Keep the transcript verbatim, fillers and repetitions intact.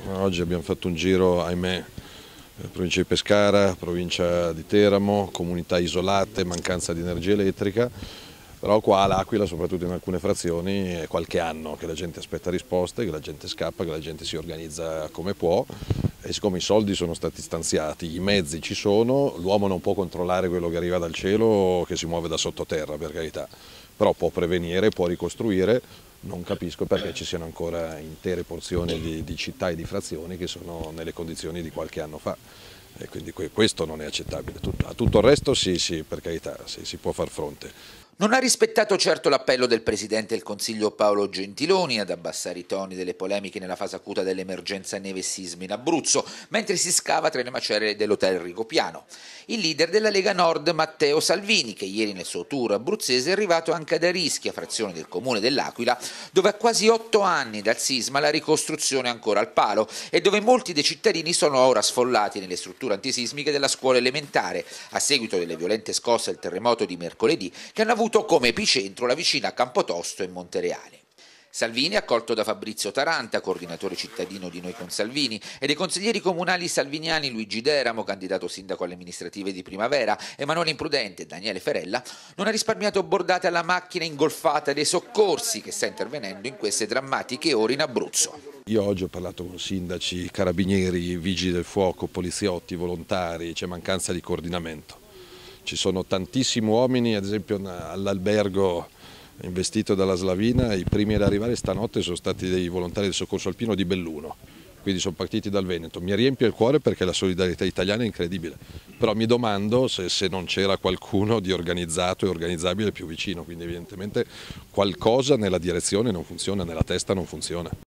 Oggi abbiamo fatto un giro, ahimè, provincia di Pescara, provincia di Teramo, comunità isolate, mancanza di energia elettrica, però qua all'Aquila, soprattutto in alcune frazioni, è qualche anno che la gente aspetta risposte, che la gente scappa, che la gente si organizza come può e siccome i soldi sono stati stanziati, i mezzi ci sono, l'uomo non può controllare quello che arriva dal cielo, che si muove da sottoterra, per carità, però può prevenire, può ricostruire. Non capisco perché ci siano ancora intere porzioni di, di città e di frazioni che sono nelle condizioni di qualche anno fa e quindi questo non è accettabile. A tutto il resto sì, sì, per carità, sì, si può far fronte. Non ha rispettato certo l'appello del Presidente del Consiglio Paolo Gentiloni ad abbassare i toni delle polemiche nella fase acuta dell'emergenza neve e sismi in Abruzzo, mentre si scava tra le macerie dell'hotel Rigopiano. Il leader della Lega Nord Matteo Salvini, che ieri nel suo tour abruzzese è arrivato anche ad Arischia, frazione del comune dell'Aquila, dove a quasi otto anni dal sisma la ricostruzione è ancora al palo e dove molti dei cittadini sono ora sfollati nelle strutture antisismiche della scuola elementare, a seguito delle violente scosse del terremoto di mercoledì che hanno avuto come epicentro la vicina Campotosto e Montereale. Salvini, accolto da Fabrizio Taranta, coordinatore cittadino di Noi con Salvini, e dei consiglieri comunali salviniani Luigi Deramo, candidato sindaco alle amministrative di Primavera, Emanuele Imprudente e Daniele Ferella, non ha risparmiato bordate alla macchina ingolfata dei soccorsi che sta intervenendo in queste drammatiche ore in Abruzzo. Io oggi ho parlato con sindaci, carabinieri, vigili del fuoco, poliziotti, volontari, c'è mancanza di coordinamento. Ci sono tantissimi uomini, ad esempio all'albergo investito dalla Slavina, i primi ad arrivare stanotte sono stati dei volontari del soccorso alpino di Belluno, quindi sono partiti dal Veneto. Mi riempie il cuore perché la solidarietà italiana è incredibile, però mi domando se, se non c'era qualcuno di organizzato e organizzabile più vicino, quindi evidentemente qualcosa nella direzione non funziona, nella testa non funziona.